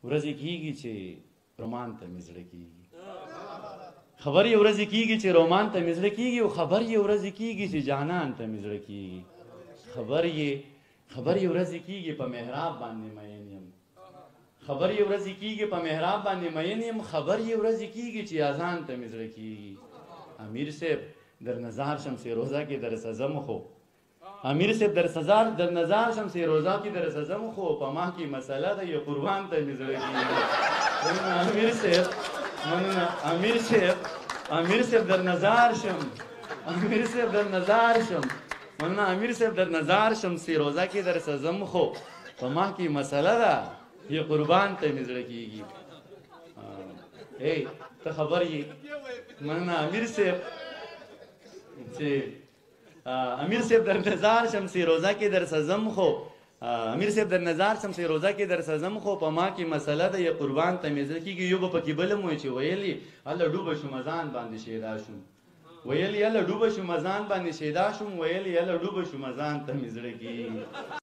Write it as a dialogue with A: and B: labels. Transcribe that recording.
A: ورځې کېږي چې رومان ته مې زړه کېږي، خبر یې ورځې کېږي چې رومان ته مې زړه کېږي، او خبر یې ورځې کېږي چې جانان ته مې زړه کېږي. خبر یې ورځې کېږي په محراب باندې مین یم، خبر یې ورځې کېږي په محراب باندې مین یم، خبر یې ورځې کېږي چې اذان ته مې زړه کېږي. امیر صاحب در نظار شم سی روزه کې در سزم خو، امیر صاحب در نظار شم سی روزه کې در سزم خو، په ما کې مسله ده یو قربان ته مې زړه کېږي. امیر صاحب مننه، امیر صاحب در نظار شم، امیر صاحب در نظار شم، مننه امیر صاحب در نظار شم سی روزه کې در سزم خو، په ما کې مسله ده یو قربان ته مې زړه کېږي. ای ته خبر یې مننه امیر صاحب چې امیر صاحب در نظار شم سی روزه کې در سزم خو، امیر صاحب در نظار شم سی روزه کې در سزم خو، په ما کې مسله ده یو قربان ته مې زړه کېږي. یو به پکې بله مو چې ویلي هله ډوبه شوم ځان باندې شیدا شوم، ویلي هله ډوبه شوم ځان باندې شیدا شوم، ویلي هله ډوبه شوم ځان ته مې زړه کېږي.